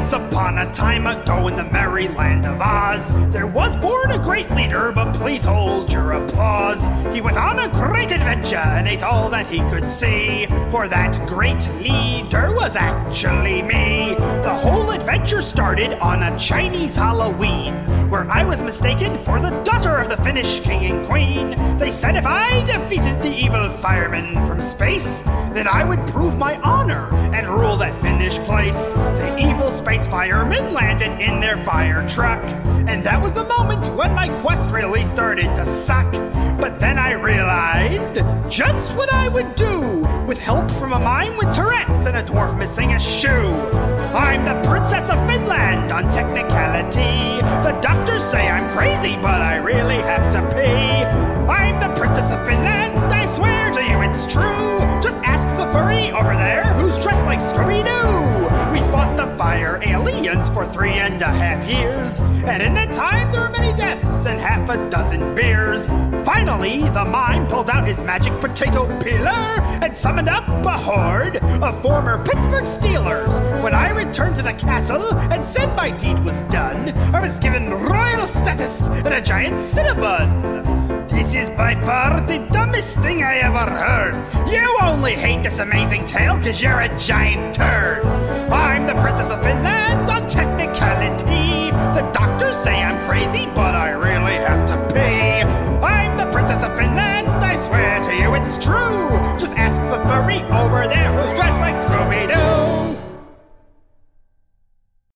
Once upon a time ago in the merry land of Oz, there was born a great leader, but please hold your applause. He went on a great adventure and ate all that he could see, for that great leader was actually me. The whole adventure started on a Chinese Halloween, where I was mistaken for the daughter of the Finnish king and queen. They said if I defeated the evil fireman from space, then I would prove my honor and rule that Finnish place. The evil space firemen landed in their fire truck, and that was the moment when my quest really started to suck. But then I realized just what I would do with help from a mime with Tourette's and a dwarf missing a shoe. I'm the Princess of Finland on technicality. The doctors say I'm crazy, but I really have to pee. I'm the Princess of Finland, I swear to you it's true. Just ask the furry over there who's dressed like Scooby-Doo. We fought the fire aliens for 3.5 years, and in that time there were many deaths and half a dozen beers. Finally, the mime pulled out his magic potato peeler and summoned up a horde of former Pittsburgh Steelers. When I returned to the castle and said my deed was done, I was given royal status and a giant Cinnabon. This is by far the dumbest thing I ever heard. You only hate this amazing tale 'cause you're a giant turd. I'm the Princess of